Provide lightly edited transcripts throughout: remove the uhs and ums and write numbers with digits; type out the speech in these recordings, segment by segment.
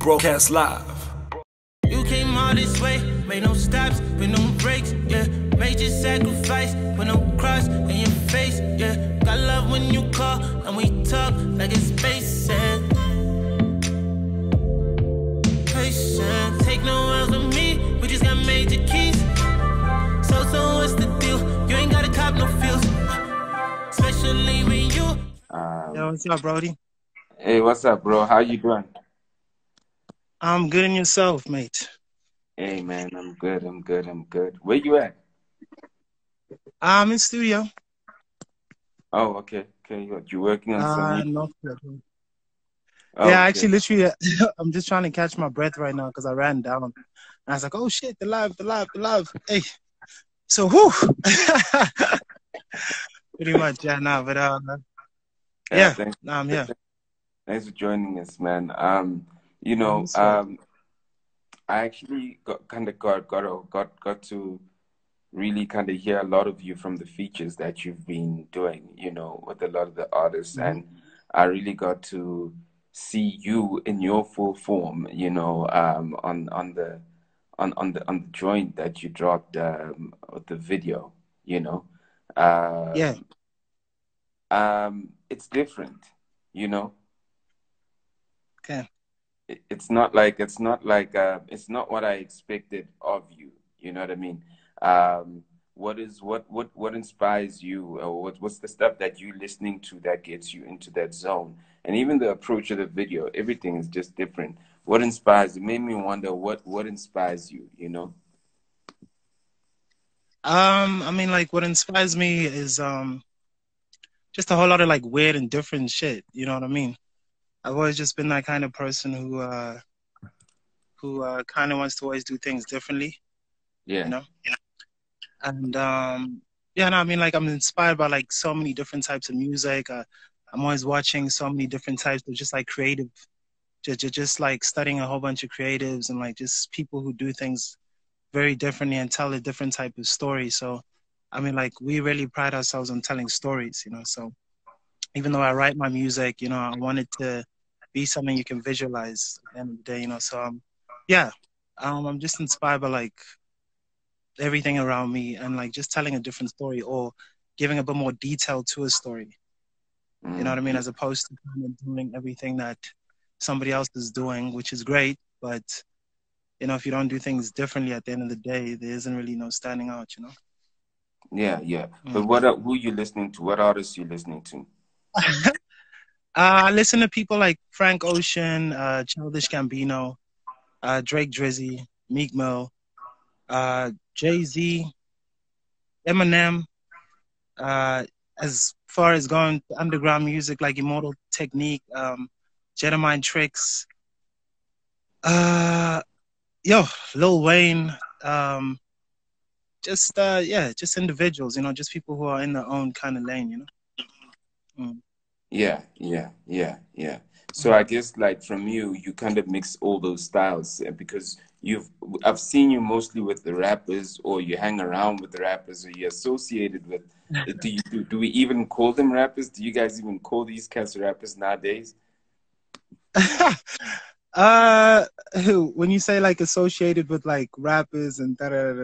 Broadcast live. You came all this way, made no stops, with no breaks, yeah. Made your sacrifice, with no cross in your face, yeah. Got love when you call, and we talk like it's basic. Patient, take no L's with me, we just got major keys. So what's the deal? You ain't gotta cop no feels, especially when you. Yo, what's up, Brody? Hey, what's up, bro? How you doing? I'm good in yourself, mate. Hey, man, I'm good. Where you at? I'm in studio. Oh, okay. You working on something? No. Oh, yeah, okay. actually, literally, I'm just trying to catch my breath right now because I ran down. And I was like, oh, shit, the live. Hey, so, whew. Pretty much, yeah, nah, but, yeah, I'm here. Thanks for joining us, man. I actually got to really kind of hear a lot of you from the features that you've been doing, with a lot of the artists, and I really got to see you in your full form, on the joint that you dropped with the video, Yeah. It's different, Okay. It's not what I expected of you. You know what I mean? What inspires you, or what's the stuff that you're listening to that gets you into that zone? And even the approach of the video, everything is just different. What inspires? It made me wonder what inspires you. I mean, like, what inspires me is just a whole lot of like weird and different shit. You know what I mean? I've always just been that kind of person who kind of wants to always do things differently. Yeah. And I mean, like, I'm inspired by like so many different types of music. I'm always watching so many different types of just like creative, just like studying a whole bunch of creatives and like just people who do things very differently and tell a different type of story. So, I mean, like, we really pride ourselves on telling stories, So even though I write my music, I want it to be something you can visualize at the end of the day, So, I'm just inspired by like everything around me and like just telling a different story or giving a bit more detail to a story. You know what I mean? As opposed to kind of doing everything that somebody else is doing, which is great, but if you don't do things differently at the end of the day, there isn't really no standing out, Yeah. But who you listening to? What artists you listening to? I listen to people like Frank Ocean, Childish Gambino, Drake Drizzy, Meek Mill, Jay-Z, Eminem. As far as going to underground music like Immortal Technique, Jedi Tricks, Lil Wayne, just individuals, just people who are in their own kind of lane, Yeah. So I guess like from you kind of mix all those styles, because I've seen you mostly with the rappers, or you hang around with the rappers, or you're associated with. Do we even call them rappers? Do you guys even call these cats rappers nowadays? When you say like associated with like rappers and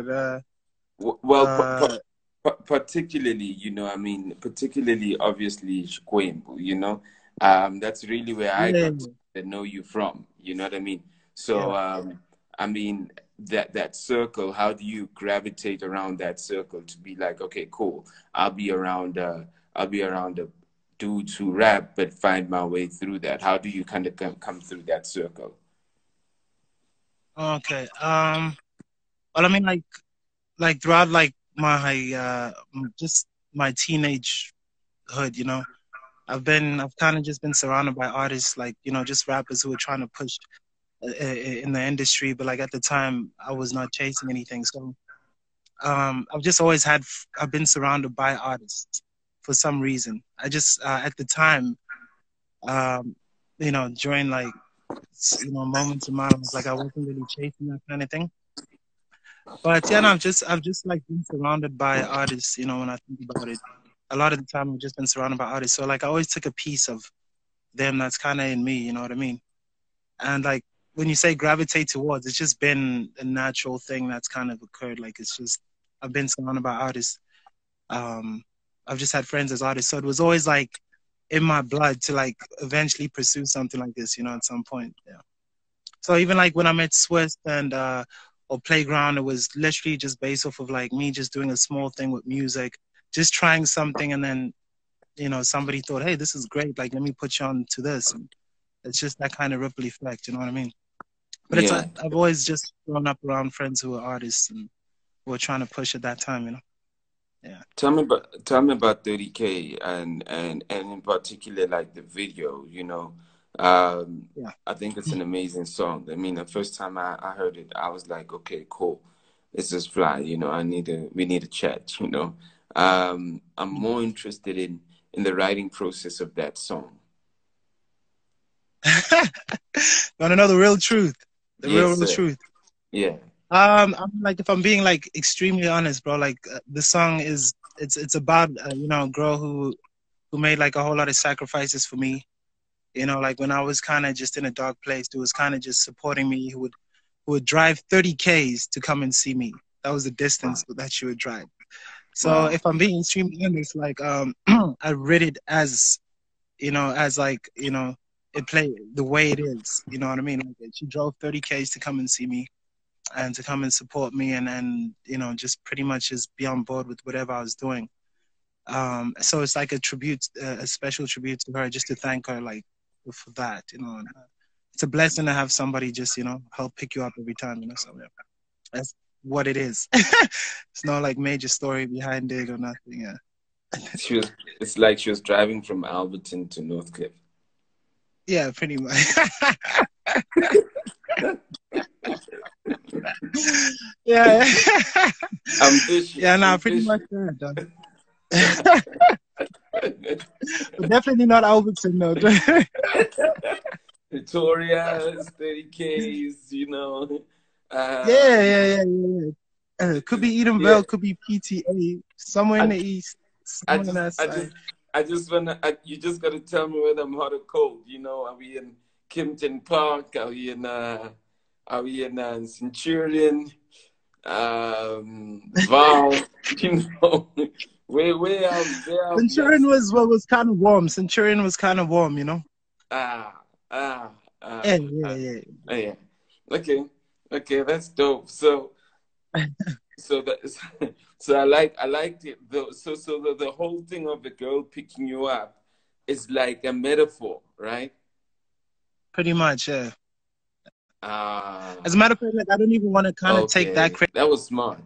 Well, particularly, particularly obviously Chikwembu, that's really where I got to know you from, you know what I mean? So, I mean, that circle, how do you gravitate around that circle to be like, okay, cool, I'll be around the dudes who rap, but find my way through that? How do you kind of come through that circle? Okay. Well, I mean, like throughout like my just my teenage hood, I've kind of just been surrounded by artists like, just rappers who are trying to push in the industry, but like at the time I was not chasing anything. So I've just always I've been surrounded by artists for some reason. I just at the time, during like moments in my life, like I wasn't really chasing that kind of thing. But yeah, no, I've just like been surrounded by artists, when I think about it. A lot of the time I've just been surrounded by artists. So like I always took a piece of them that's kind of in me, you know what I mean? And like when you say gravitate towards, it's just been a natural thing that's kind of occurred. Like, it's just, I've been surrounded by artists. I've just had friends as artists. So it was always like in my blood to like eventually pursue something like this, you know, at some point. Yeah. So even like when I met Swiss and, or Playground, it was literally just based off of like me just doing a small thing with music, just trying something. And then, you know, somebody thought, hey, this is great. Like, let me put you on to this. And it's just that kind of ripple effect, you know what I mean? But it's I've always just grown up around friends who are artists and who were trying to push at that time, you know. Yeah. Tell me about 30K and in particular like the video, you know. Yeah. I think it's an amazing song. I mean, the first time I heard it, I was like, okay, cool. This is fly, you know. We need a chat, you know. I'm more interested in the writing process of that song. Want to know the real truth? The yes, real truth. Yeah. I'm like, if I'm being like extremely honest, bro, like the song is, it's about you know, a girl who made like a whole lot of sacrifices for me. You know, like when I was kind of just in a dark place, who was kind of just supporting me, who would drive 30 Ks to come and see me. That was the distance that she would drive. So if I'm being extremely honest, like I read it as, you know, as like, you know, it played the way it is. You know what I mean? Like, she drove 30 Ks to come and see me and to come and support me and you know, just pretty much just be on board with whatever I was doing. So it's like a tribute, a special tribute to her, just to thank her, like, for that, you know. And, it's a blessing to have somebody just, you know, help pick you up every time, you know. So yeah, that's what it is. It's no like major story behind it or nothing. Yeah. It's like she was driving from Alberton to Northcliffe. Yeah, pretty much. Yeah. Yeah, nah, pretty much. But definitely not Alberton, no. Victoria's, 30Ks, you know. Yeah. Could be Edenville, could be PTA, somewhere in the east, somewhere on that side. You just gotta tell me whether I'm hot or cold. You know, are we in Kimpton Park? Are we in Centurion? Val? You know, where out? Centurion was kind of warm. Centurion was kind of warm, you know. Yeah. Okay, that's dope. So I liked it though. So the whole thing of the girl picking you up is like a metaphor, right? Pretty much, yeah. As a matter of fact, like, I don't even want to kind of take that credit. That was smart.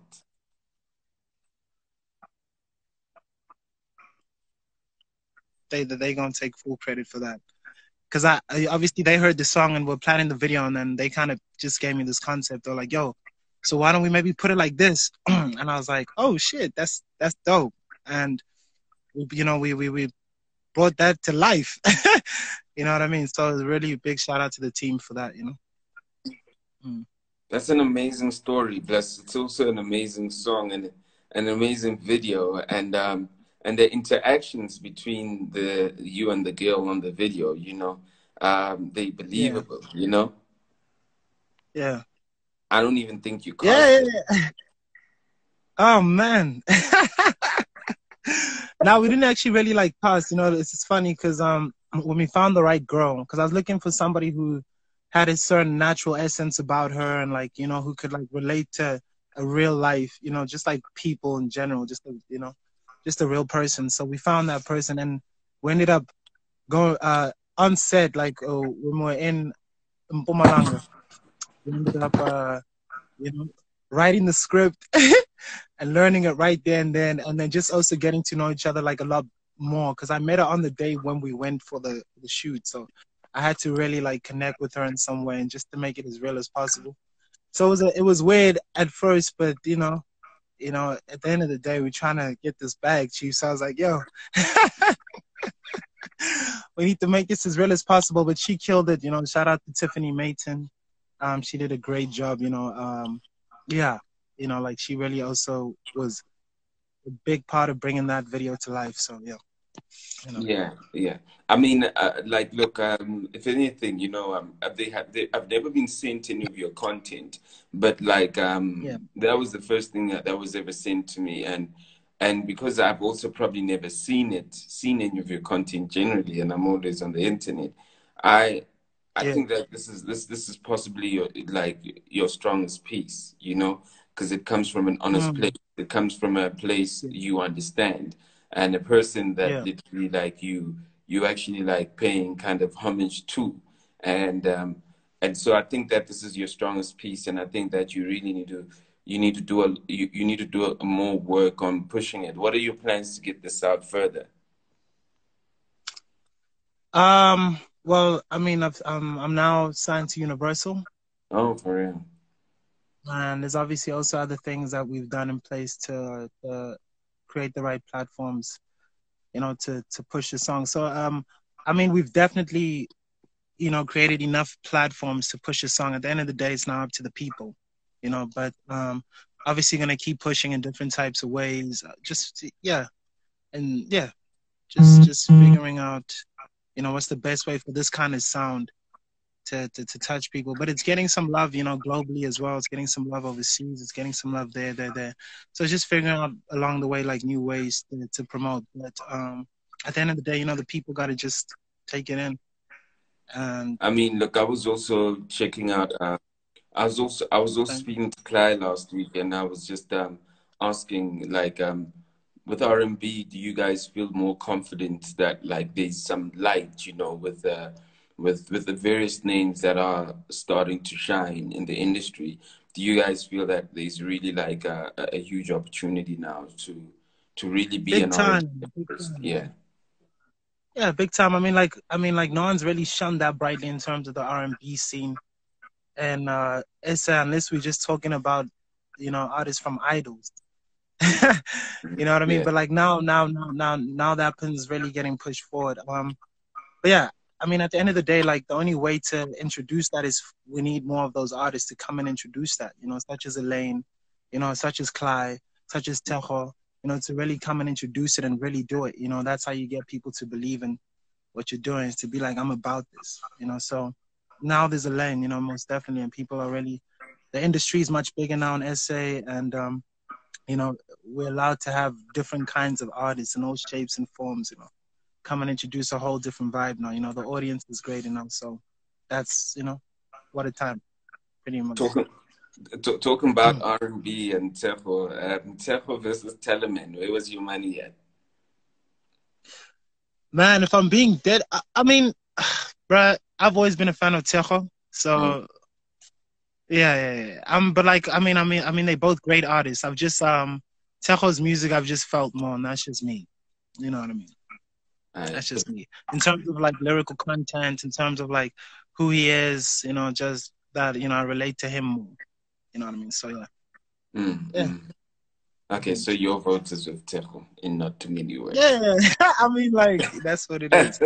They're gonna take full credit for that, because I obviously they heard the song and were planning the video, and then they kind of just gave me this concept. They're like, "Yo, so why don't we maybe put it like this?" And I was like, "Oh shit, that's dope." And you know, we brought that to life. You know what I mean? So it's really a big shout out to the team for that. You know. That's an amazing story, Bless. It's also an amazing song and an amazing video, and the interactions between you and the girl on the video, you know, they believable, you know. Yeah. I don't even think you caught Yeah. Oh man. Now we didn't actually really like pass, you know. It's funny because when we found the right girl, because I was looking for somebody who had a certain natural essence about her, and like, you know, who could like relate to a real life, you know, just like people in general, just you know, just a real person. So we found that person, and we ended up going on set, like when we were in Mpumalanga. We ended up you know, writing the script and learning it right there and then just also getting to know each other like a lot more, because I met her on the day when we went for the shoot. So I had to really like connect with her in some way, and just to make it as real as possible. So it was weird at first, but you know, at the end of the day, we're trying to get this bag, Chief. So I was like, yo, we need to make this as real as possible. But she killed it, you know. Shout out to Tiffany Mayton. She did a great job, you know. Yeah, you know, like she really also was a big part of bringing that video to life. So yeah. You know? Yeah, yeah. I mean, like, look, if anything, I've never been sent any of your content, but like, Yeah. that was the first thing that was ever sent to me, and because I've also probably never seen any of your content generally, and I'm always on the internet, I, I Yeah. think that this is possibly your strongest piece, because it comes from an honest place. It comes from a place Yeah. you understand, and a person that Yeah. literally like you actually like paying kind of homage to, and so I think that this is your strongest piece, and I think that you really need to do you need to do more work on pushing it. What are your plans to get this out further? Well, I mean, I'm now signed to Universal, Oh, for real? and there's obviously also other things that we've done in place to create the right platforms, to push the song. So, I mean, we've definitely, created enough platforms to push the song. At the end of the day, it's now up to the people, but obviously going to keep pushing in different types of ways. Just figuring out, what's the best way for this kind of sound to touch people. But it's getting some love, globally as well. It's getting some love overseas. It's getting some love there. So it's just figuring out along the way, like, new ways to promote. But at the end of the day, the people got to just take it in. And I mean, look, I was also checking out. I was also speaking to Clay last week, and I was just asking, like, with R&B, do you guys feel more confident that like there's some light, with the various names that are starting to shine in the industry? Do you guys feel that there's really like a huge opportunity now to really be big an R&B time, big artist? time. Yeah. Yeah, big time. I mean, no one's really shunned that brightly in terms of the R&B scene. And it's unless we're just talking about, artists from Idols. You know what I mean? Yeah. But like now that pin's really getting pushed forward. But yeah, I mean, at the end of the day, like, the only way to introduce that is we need more of those artists to come and introduce that, such as Elaine, such as Clyde, such as Tejo, to really come and introduce it and really do it. That's how you get people to believe in what you're doing, is to be like, I'm about this, So now there's a lane, most definitely, and people are really, the industry is much bigger now in SA, and we're allowed to have different kinds of artists in all shapes and forms, come and introduce a whole different vibe now. The audience is great enough, so that's, what a time, pretty much. Talking about R&B and Tejo versus Teleman, where was your money at? Man, if I'm being dead, I mean, bruh, I've always been a fan of Tejo, so yeah. But like, I mean, they both great artists. I've just Tejo's music, I've just felt more, and that's just me. You know what I mean? That's just me. In terms of like lyrical content, in terms of like who he is, just that, I relate to him more. You know what I mean? So yeah. Yeah. Okay, so your vote is with Tejo in not too many words. Yeah, I mean, like, that's what it is.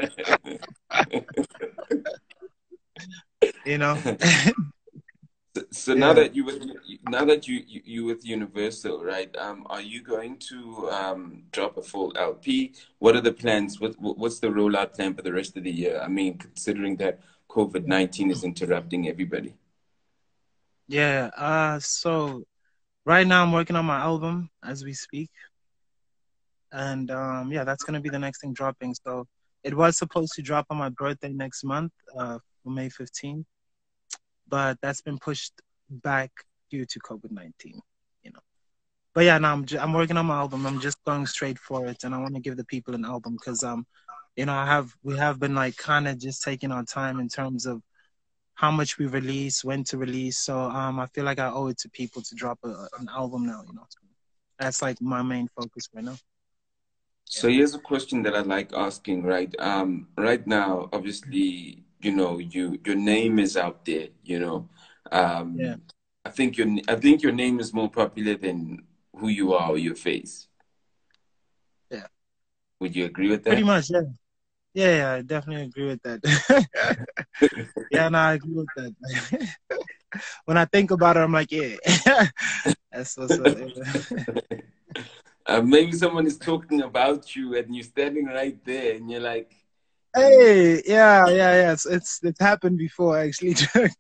So now that you with Universal, right? Are you going to drop a full LP? What are the plans? What's the rollout plan for the rest of the year? I mean, considering that COVID-19 is interrupting everybody. Yeah. So right now I'm working on my album as we speak, and yeah, that's gonna be the next thing dropping. So it was supposed to drop on my birthday next month, for May 15th. But that's been pushed back due to COVID-19, But yeah, now I'm working on my album. I'm just going straight for it, and I want to give the people an album because we have been like kind of just taking our time in terms of how much we release, when to release. So I feel like I owe it to people to drop an album now. That's like my main focus right now. So here's a question that I like asking, right? Right now, obviously, your name is out there, Yeah. I think your name is more popular than who you are or your face. Yeah. Would you agree with that? Pretty much, yeah. Yeah, I definitely agree with that. Yeah, no, I agree with that. When I think about it, I'm like, yeah. That's what's up. Maybe someone is talking about you and you're standing right there and you're like, hey, yeah. It's happened before actually.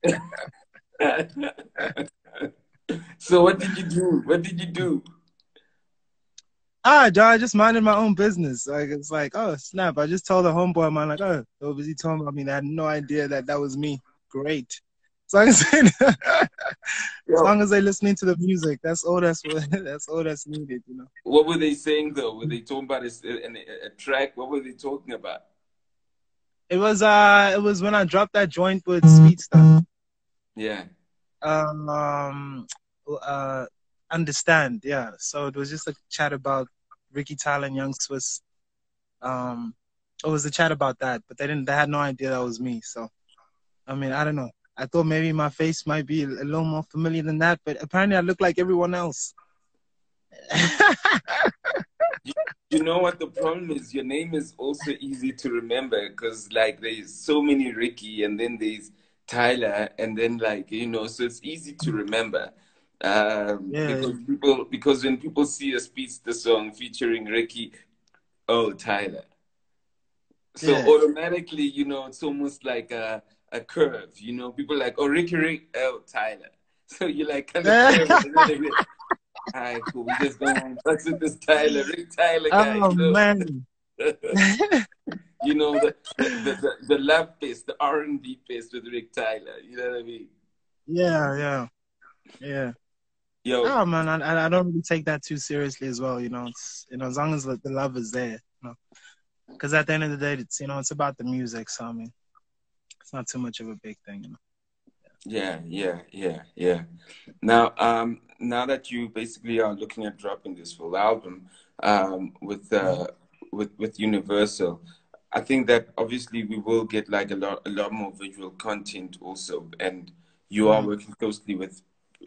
so what did you do? What did you do? John, I just minded my own business. Like it's like, oh snap! I just told the homeboy of mine, like, oh, so busy talking about me. I had no idea that was me. Great. As long as as long as they're listening to the music, that's all that's needed, you know. What were they saying though? Were they talking about a track? What were they talking about? It was when I dropped that joint with Speedster. Yeah. Understand, yeah. So it was just a chat about Ricky Tyler and Young Swiss. It was a chat about that, but they had no idea that was me. So, I mean, I don't know. I thought maybe my face might be a little more familiar than that, but apparently I look like everyone else. You know what the problem is? Your name is also easy to remember because like there's so many Ricky and then there's Tyler and then like, you know, so it's easy to remember. Because when people see a Speedster song featuring Ricky, oh, Tyler. So automatically, you know, it's almost like a curve, you know, people like, oh, Rick, oh, Tyler. So you like kind of curve. All right, cool. We just going fucks with this Rick Tyler guy. Oh, you know? Man. You know, the love fest, the R&B fest with Rick Tyler. You know what I mean? Yeah. Yo. Oh man, I don't really take that too seriously as well. You know, it's, you know, as long as the love is there, you know, because at the end of the day, it's, you know, it's about the music. So I mean, it's not too much of a big thing, you know. Yeah. Now that you basically are looking at dropping this full album, with Universal, I think that obviously we will get like a lot more visual content also, and you are working closely with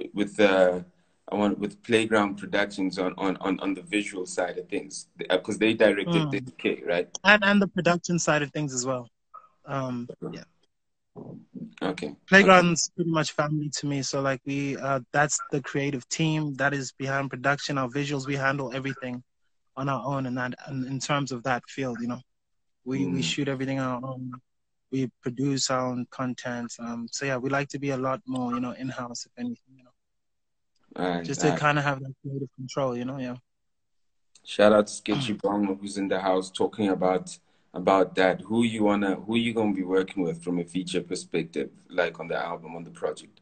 Playground Productions on the visual side of things because they directed the UK, right? And the production side of things as well. Yeah. Okay. Playground's pretty much family to me. So like that's the creative team that is behind production. Our visuals, we handle everything on our own, and in terms of that field, you know, we shoot everything on our own. We produce our own content. So yeah, we like to be a lot more, you know, in-house if anything, you know, just to kind of have that creative control, you know. Yeah. Shout out to Sketchy Bong who's in the house talking about that. Who you gonna be working with from a feature perspective, like on the album, on the project?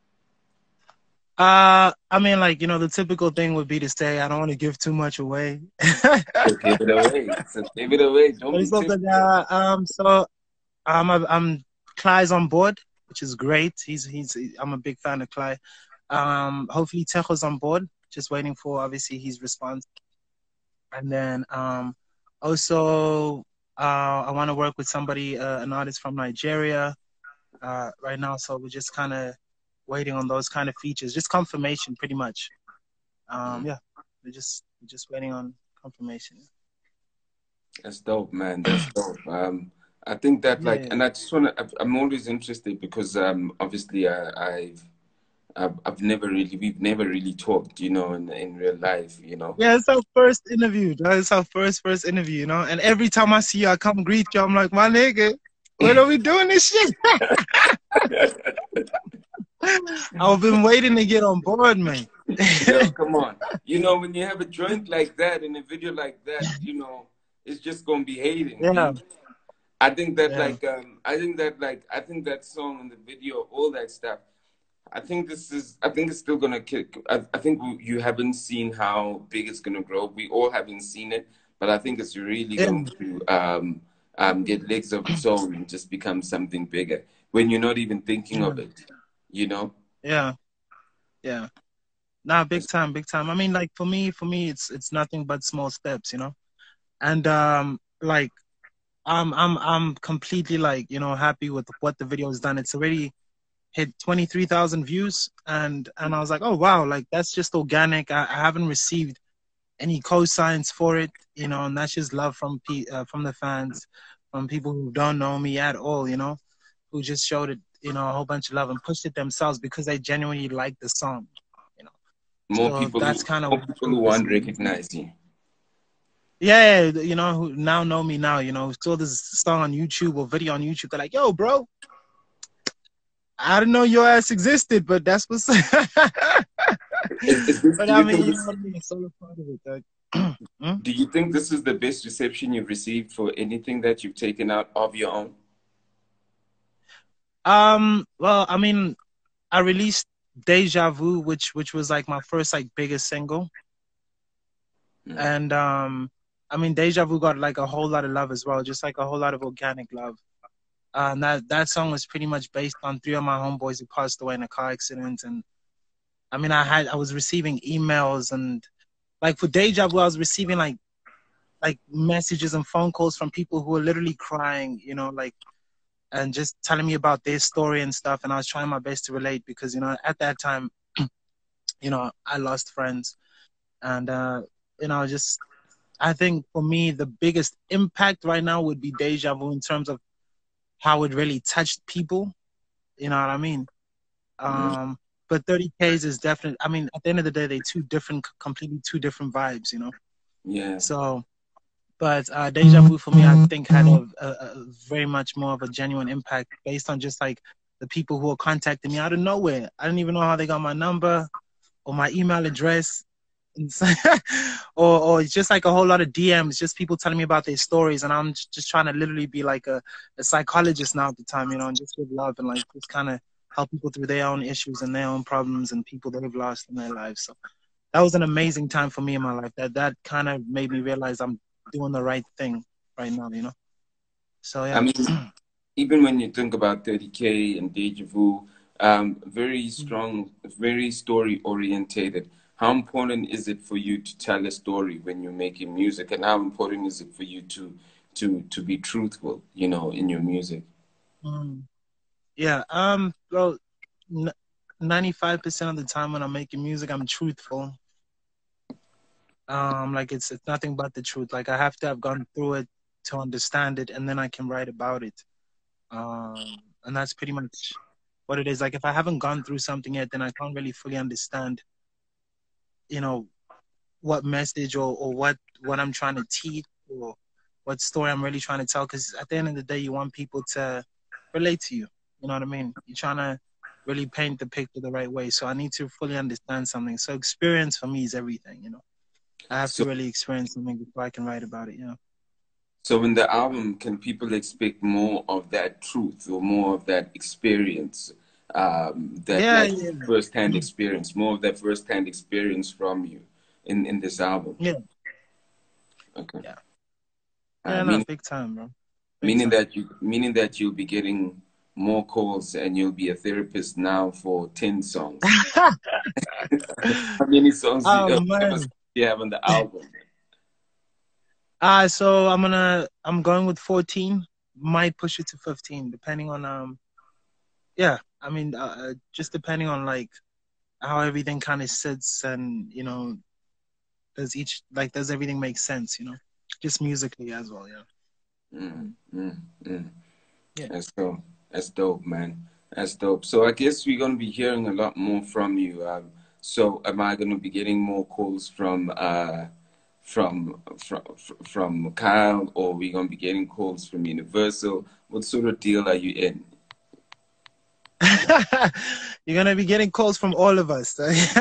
I mean, like, you know, the typical thing would be to say I don't want to give too much away. So give it away. Don't be so I'm Cly's on board, which is great. I'm a big fan of Cly. Hopefully Tejo's on board. Just waiting for obviously his response. And then also I want to work with somebody, an artist from Nigeria, right now. So we're just kind of waiting on those kind of features, just confirmation, pretty much. Yeah, we're just waiting on confirmation. That's dope, man. That's dope. I think that and I just I'm always interested because obviously we've never really talked, you know, in real life, you know. Yeah, it's our first interview. It's our first interview, you know. And every time I see you, I come greet you. I'm like, my nigga, when are we doing this shit? I've been waiting to get on board, man. Yo, come on. You know, when you have a joint like that and a video like that, you know, it's just gonna be hating. Yeah. I think that I think that song and the video, all that stuff, I think it's still gonna kick. I think you haven't seen how big it's gonna grow. We all haven't seen it, but I think it's really going to get legs of its own and just become something bigger when you're not even thinking of it, you know? Yeah. Nah, big time. I mean, like for me, it's nothing but small steps, you know. And like I'm completely like, you know, happy with what the video has done. It's already hit 23,000 views, and I was like, oh wow, like that's just organic. I haven't received any cosigns for it, you know, and that's just love from the fans, from people who don't know me at all, you know, who just showed it, you know, a whole bunch of love and pushed it themselves because they genuinely like the song, you know. More people who want to recognize you. Yeah, you know, who now know me now, you know, saw this song on YouTube or video on YouTube. They're like, yo, bro, I didn't know your ass existed, but that's what's. But Do I you mean, think you this, know what I mean? It's all a part of it. Hmm? do you think this is the best reception you've received for anything that you've taken out of your own? Well, I mean, I released Deja Vu, which was like my first like biggest single. Mm. And I mean Deja Vu got like a whole lot of love as well, just like a whole lot of organic love. And that song was pretty much based on three of my homeboys who passed away in a car accident. And I mean I was receiving emails, and like for Deja Vu I was receiving like messages and phone calls from people who were literally crying, you know, like, and just telling me about their story and stuff. And I was trying my best to relate because, you know, at that time, you know, I lost friends. And you know, just I think for me the biggest impact right now would be Deja Vu in terms of how it really touched people. You know what I mean? Mm. But 30Ks is definitely. I mean, at the end of the day, they two different, completely two different vibes. You know. Yeah. So, but Deja Vu for me, I think had a very much more of a genuine impact based on just like the people who were contacting me out of nowhere. I didn't even know how they got my number or my email address. Or it's just like a whole lot of DMs, just people telling me about their stories, and I'm just trying to literally be like a psychologist now at the time, you know, and just give love and like just kind of help people through their own issues and their own problems and people they've lost in their lives. So that was an amazing time for me in my life. That kind of made me realize I'm doing the right thing right now, you know. So I yeah. mean, even when you think about 30K and Deja Vu, very strong, very story orientated. How important is it for you to tell a story when you're making music, and how important is it for you to be truthful, you know, in your music? Mm. Yeah. Well, 95% of the time when I'm making music, I'm truthful. Like it's nothing but the truth. Like I have to have gone through it to understand it, and then I can write about it. And that's pretty much what it is. Like if I haven't gone through something yet, then I can't really fully understand, you know, what message or what I'm trying to teach or what story I'm really trying to tell. Because at the end of the day, you want people to relate to you. You know what I mean? You're trying to really paint the picture the right way. So I need to fully understand something. So experience for me is everything. You know, I have to So, really experience something before I can write about it. You know. so in the album, can people expect more of that truth or more of that experience, that Yeah, like yeah, first-hand experience, more of that first-hand experience from you in this album? yeah, Okay. yeah. Yeah, no, Meaning, big time, bro. Big meaning time. that you'll be getting more calls and you'll be a therapist now for 10 songs. How many songs do Oh you, how many songs man. do you have on the album? So I'm going with 14. Might push it to 15, depending on yeah. I mean, just depending on like how everything kind of sits, and you know, does everything make sense? You know, just musically as well. Yeah. Mm, mm, mm. Yeah. That's dope. That's dope, man. That's dope. So I guess we're gonna be hearing a lot more from you. So am I gonna be getting more calls from Kyle, or we gonna be getting calls from Universal? What sort of deal are you in? You're gonna be getting calls from all of us.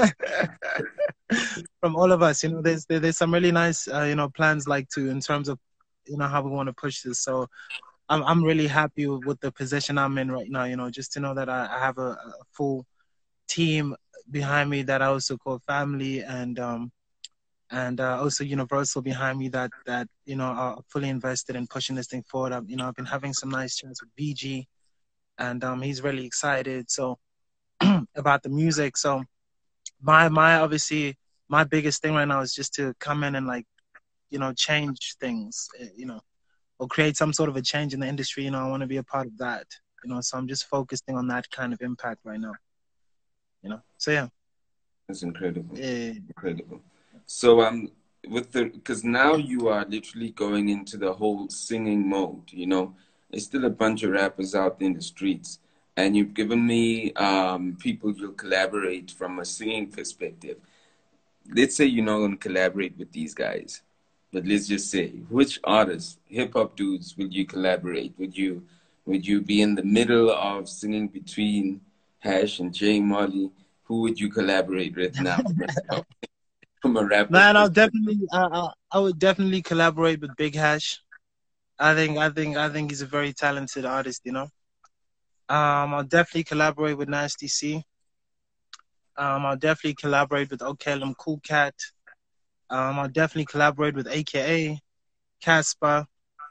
From all of us. You know, there's some really nice you know, plans like to in terms of, you know, how we want to push this. So I'm really happy with the position I'm in right now. You know, just to know that I have a full team behind me that I also call family, and also Universal behind me that you know are fully invested in pushing this thing forward. You know, I've been having some nice chats with BG, and he's really excited so about the music. So my obviously my biggest thing right now is just to come in and like, you know, change things, you know, or create some sort of a change in the industry. You know, I want to be a part of that. You know, so I'm just focusing on that kind of impact right now. You know, so yeah. That's incredible. Yeah. Incredible. So with the because now you are literally going into the whole singing mode, you know. There's still a bunch of rappers out in the streets, and you've given me people you'll collaborate from a singing perspective. Let's say you're not going to collaborate with these guys. but let's just say, which artists, hip hop dudes, would you collaborate? Would you be in the middle of singing between Hash and J Molly? Who would you collaborate with now? From a rapper. Man, I would definitely collaborate with Big Hash. I think he's a very talented artist, you know. I'll definitely collaborate with Nasty C. I'll definitely collaborate with Okelum Cool Cat. I'll definitely collaborate with AKA, Casper.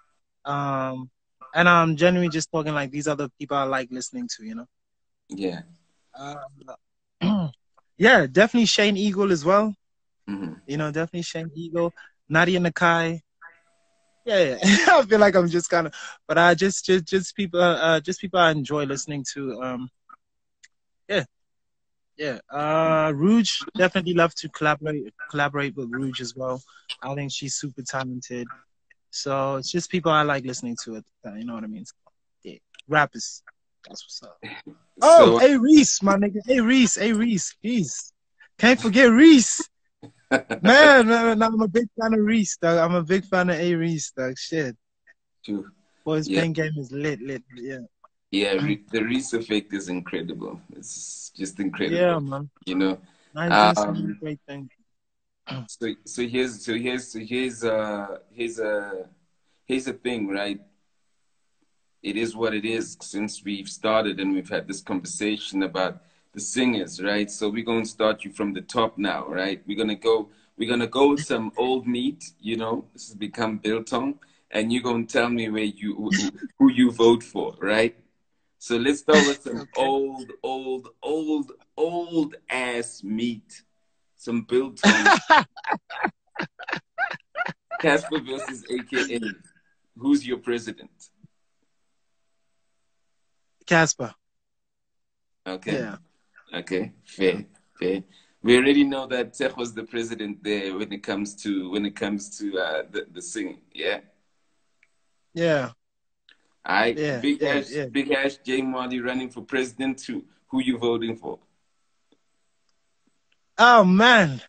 And I'm genuinely just talking like these other people I like listening to, you know. Yeah. Yeah, definitely Shane Eagle as well. Mm-hmm. You know, definitely Shane Eagle, Nadia Nakai. Yeah. I feel like I'm just kind of, but I just people I enjoy listening to. Rouge, definitely love to collaborate with Rouge as well. I think she's super talented. So it's just people I like listening to it. You know what I mean? So, yeah, rappers. That's what's up. Oh, hey Reese, my nigga. Hey Reese, Jeez. Can't forget Reese. Man, I'm a big fan of Reese, dog. I'm a big fan of A Reese, dog. Shit. True. Boy's pen game is lit. Yeah. Yeah, the Reese effect is incredible. It's just incredible. Yeah, man. You know. Great thing. So here's a thing, right? It is what it is since we've started and we've had this conversation about the singers, right? So we're gonna start you from the top now, right? We're gonna go with some old meat, you know. This has become biltong, and you're gonna tell me who you vote for, right? So let's start with some old ass meat. Some biltong. Casper versus AKA. Who's your president? Casper. Okay. Yeah. Okay. Fair. We already know that Tech was the president there when it comes to the singing. Yeah. Yeah. Big Hash, J Molly running for president too. Who you voting for? Oh man.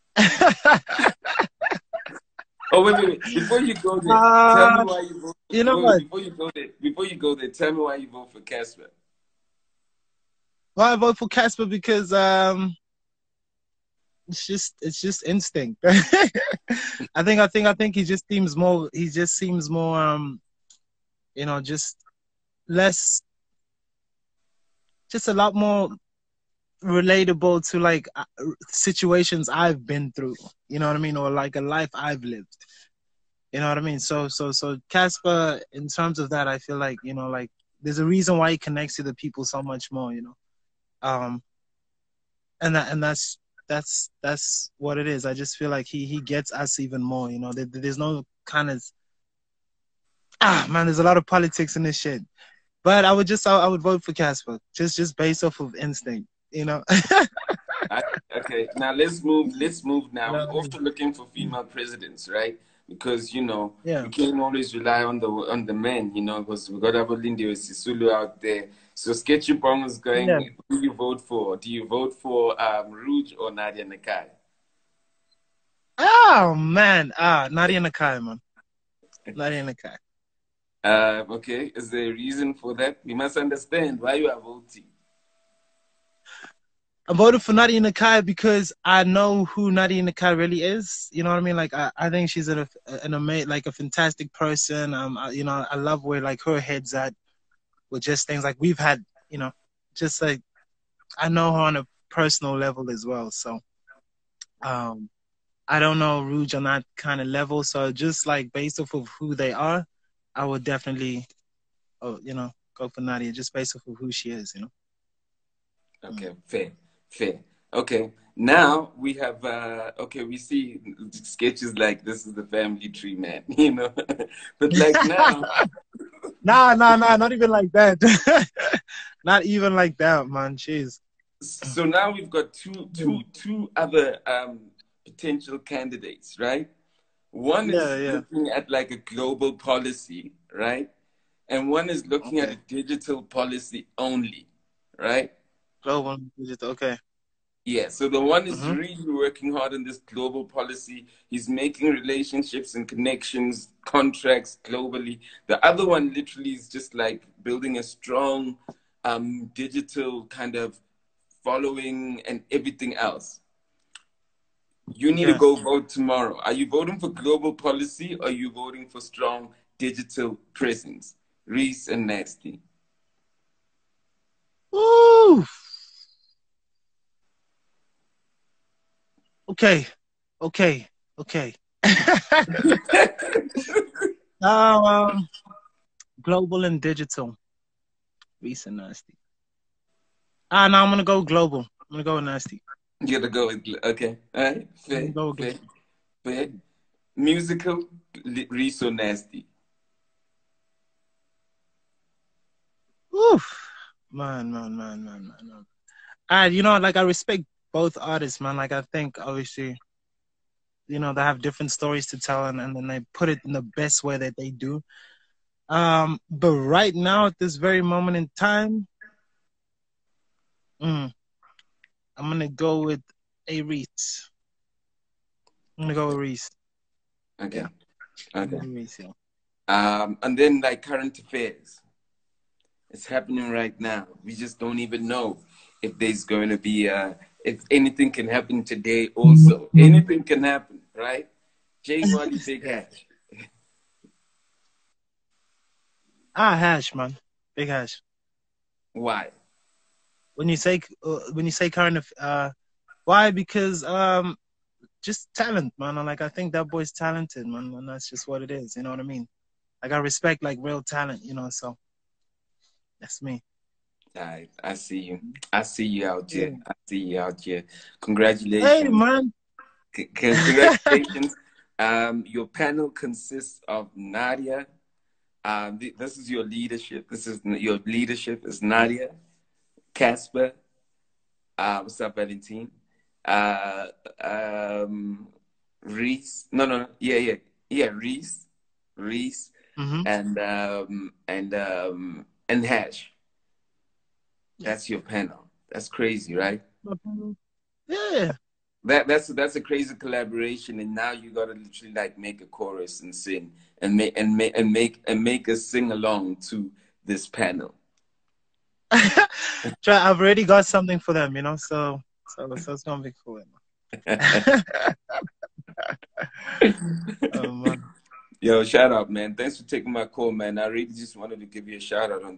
Oh wait. Before you go there, tell me why you vote. You know what? Before you go there, tell me why you vote for Casper. Why I vote for Casper? Because it's just instinct. I think he just seems more. He just seems more. You know, just less. Just a lot more relatable to like situations I've been through, you know what I mean, or like a life I've lived, you know what I mean. So Casper, in terms of that, I feel like, you know, like there's a reason why he connects to the people so much more, you know, and that's what it is. I just feel like he gets us even more, you know. There's no kind of man, there's a lot of politics in this shit, but I would vote for Casper just based off of instinct. You know. Okay, now let's move now. We're also looking for female presidents, right? Because you know, we can't always rely on the men, you know, because we got Abolindi Sisulu out there. So Sketchy Bong is going. Yeah. Who do you vote for? Do you vote for Rouge or Nadia Nakai? Oh man, Nadia Nakai, man. Nadia Nakai. Okay, is there a reason for that? We must understand why you are voting. I voted for Nadia Nakai because I know who Nadia Nakai really is. You know what I mean? Like I think she's a fantastic person. You know, I love where like her head's at with just things like we've had. You know, just like I know her on a personal level as well. So, I don't know Rouge on that kind of level. So just like based off of who they are, I would definitely, you know, go for Nadia just based off of who she is. You know. Okay, fair. Okay, now we have, we see sketches like this is the family tree, man, you know, but like now. Nah, not even like that. Not even like that, man, jeez. So now we've got two other potential candidates, right? One is looking at like a global policy, right? And one is looking at a digital policy only, right? Global digital, okay. Yeah, so the one is really working hard on this global policy. He's making relationships and connections, contracts globally. The other one literally is just like building a strong digital kind of following and everything else. You need to go vote tomorrow. Are you voting for global policy or are you voting for strong digital presence? Reese and Nasty. Ooh. Okay. Global and digital. Reese and Nasty. No, I'm gonna go global. I'm gonna go with Nasty. You're gonna go with okay. All right. Fair. Musical, Reese or Nasty. Oof. Man. You know, like I respect both artists, man. Like I think obviously, you know, they have different stories to tell and then they put it in the best way that they do. But right now at this very moment in time, I'm gonna go with Reese. I'm gonna go with Reese. Okay. Yeah. Okay. Reese, yeah. And then like current affairs. It's happening right now. We just don't even know if there's going to be if anything can happen today also. Anything can happen, right? Jay Wally, Big Hash. Hash, man. Big Hash. Why? When you say current why? Because just talent, man. Like I think that boy's talented, man, and that's just what it is. You know what I mean? Like I respect like real talent, you know. So that's me. I see you. I see you out here. I see you out here. Congratulations. Hey, man. Congratulations. Your panel consists of Nadia. This is your leadership. Your leadership is Nadia, Casper. What's up, Valentine? Reese. No. Yeah. Reese. And Hash. That's your panel. That's crazy, right? Yeah. That's a crazy collaboration, and now you gotta literally like make a chorus and sing and make us sing along to this panel. I've already got something for them, you know, so it's gonna be cool. Oh, man. Yo, shout out, man. Thanks for taking my call, man. I really just wanted to give you a shout out on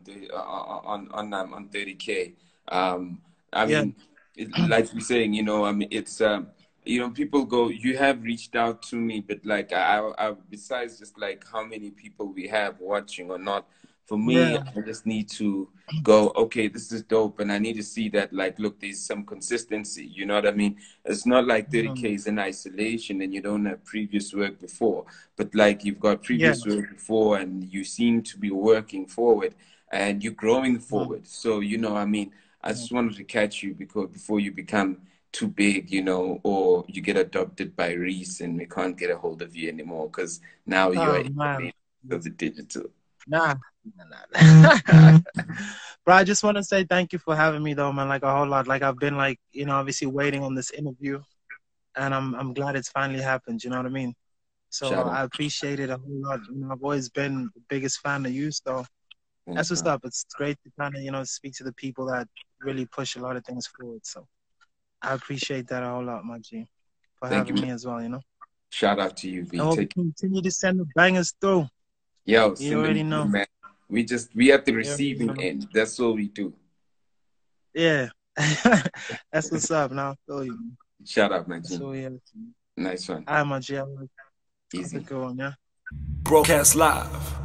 30K. I mean, like you're saying, you know, I mean, it's you know, people go, you have reached out to me, but like I besides just like how many people we have watching or not, for me, I just need to go, okay, this is dope, and I need to see that, like, look, there's some consistency, you know what I mean? It's not like 30K is in isolation and you don't have previous work before, but like you've got previous work before and you seem to be working forward and you're growing forward. So, you know, I mean, I just wanted to catch you before you become too big, you know, or you get adopted by Reese and we can't get a hold of you anymore because now you're in the digital. Nah. Bro, I just want to say thank you for having me though, man, like a whole lot. Like I've been like, you know, obviously waiting on this interview and I'm glad it's finally happened, you know what I mean? So I appreciate it a whole lot. You know, I've always been the biggest fan of you, so that's what's up. It's great to kind of, you know, speak to the people that really push a lot of things forward. So I appreciate that a whole lot, my G, for having me as well, you know? Shout out to you, V. I hope you continue to send the bangers through. Yo, you already know. Man. We at the receiving end. That's all we do. Yeah. That's what's up now. I feel you. Shout out, my G. So, yeah. Nice one. All right, my G. Easy. Go on, yeah. Broadcast live